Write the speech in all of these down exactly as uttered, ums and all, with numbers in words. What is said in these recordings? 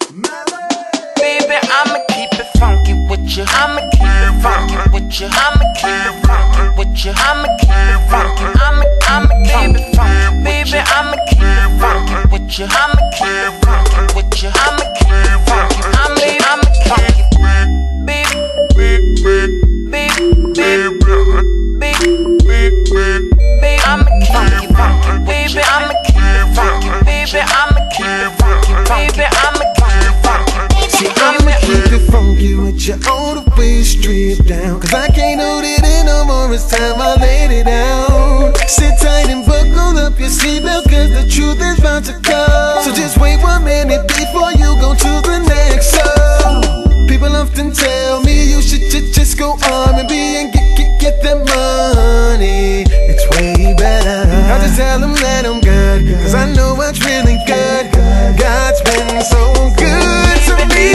Baby, I'ma keep it funky with you. I'ma keep it funky with you. I'ma keep it funky with you. I'ma keep it funky. I'ma, I'ma keep it funky. Baby, I'ma keep it funky with you. I'ma keep it funky with you. I'ma keep it funky. I'ma, I'ma funky. Baby, baby, baby, baby, baby, baby, I'ma keep it funky. Baby, I'ma keep it funky. Baby, I'ma keep it funky. Baby, I'ma keep it funky. See, I'ma keep it funky with you all the way straight down. Cause I can't hold it in no more, it's time I laid it down. Sit tight and buckle up your seatbelt, cause the truth is about to come. So just wait one minute before you go to the next song. People often tell me you should just go R and B and get, get, get that money. It's way better. I just tell them that I'm good, cause I know what's really good. God's been so good to me.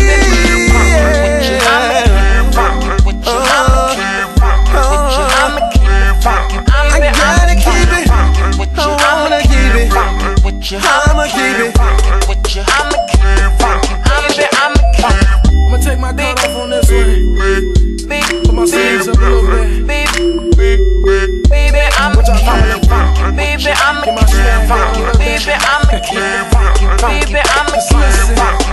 I'ma keep it with you. I'ma keep it funky. I'ma keep it. I'ma take my coat off on this one. Put my sleeves up a little bit. Baby, I'ma keep it funky. Baby, I'ma keep it funky. Baby, I'ma keep it funky. Baby, I'ma keep it funky.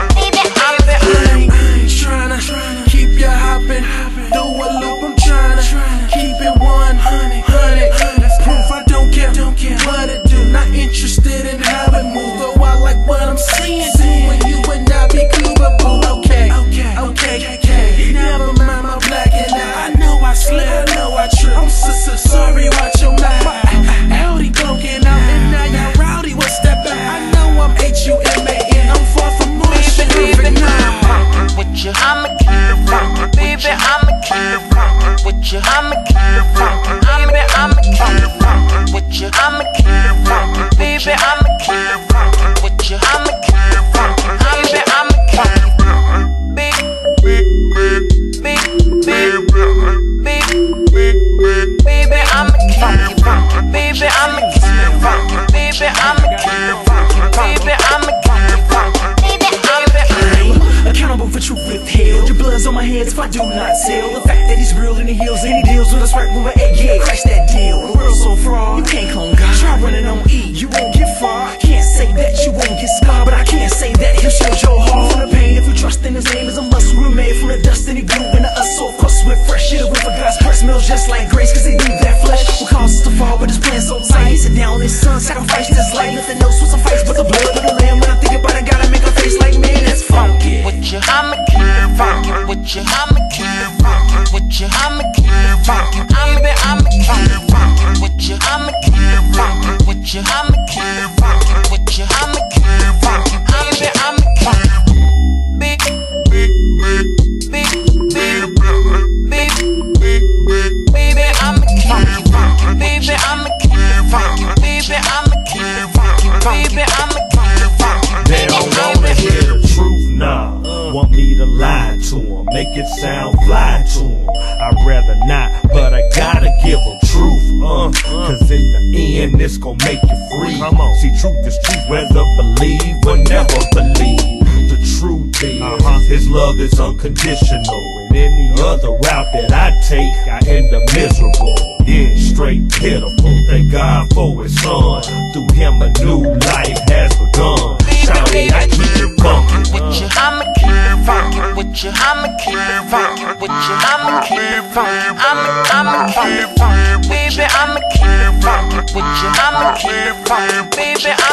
I ain't tryna keep you hopping. Do a loop, I'm tryna keep it one hundred. Proof I don't care what it do. Not interested in how it move, though I like what I'm seeing. When you and I be cool, but boo, okay, okay, okay, okay. Never mind my black and I know I slip, I know I trip. I'm so, so sorry, watch your mouth. My Audi broken out, and now y'all rowdy. What's that back? I know I'm H U M A N. I'm far from more shit. Baby, I'ma with you. I'ma keep it funky. Baby, I'ma keep it funky with you. I'ma keep it funky. Baby, I'ma keep it funky with you. I'ma keep it funky. Baby, I'ma keep it funky with you. I'ma keep it funky. Baby, I'ma keep it funky. Big, big, big, big, big, big, baby, I'ma keep it funky. Baby, I'ma keep it funky. Baby, I'ma keep it funky. Baby, I'ma keep it funky. Accountable for truth withheld. Your blood's on my hands if I do not sell. The fact that he's real in the heels and he deals with us right with an egg, yeah, crash that deal. The world's so fraud, you can't clone God. Try running on E, you won't get far. Can't say that you won't get scarred, but I can't say that he'll shield your heart from the pain. If you trust in his name is a must. We're made from the dust and he blew into us, so of course we're fresh. Shit, with for God's breath smells just like grace, cause he knew that flesh will cause us to fall, but his plan's so tight. He sit down his son, sacrificed his life. Nothing else was a fight but the blood of the lamb. When I think about it, gotta make a face like man, that's funky. With you, I'ma keep it funky. With you, I'ma keep it funky. With you, I'ma keep it funky. I'ma, I'ma keep it funky. With you, I'ma keep it funky. With you, I'ma keep it funky. With you, I'ma keep it funky. I'ma, I'ma keep it big, big, big, big, big, big, baby, I'ma keep it funky. Baby, I'ma keep it funky. Baby, I'ma keep it funky. Baby, I'ma keep it funky. They don't wanna hear the truth, nah. Want me to lie to them, make it sound fly to them. I'd rather not, but I gotta give them truth, uh, cause in the end it's gon' make you free. See, truth is truth, whether believe or never believe. The truth is, uh-huh. His love is unconditional. And any other route that I take, I end up miserable. Yeah, straight pitiful. Thank God for his son. Through him a new life has begun. Shawty, I keep it funky. With you, I'ma keep it funky. With you, I'ma keep it funky. With you, I'ma keep it funky. I'ma, I'ma keep it funky. Baby, I'ma keep it funky. With you, I'ma keep it funky. Baby,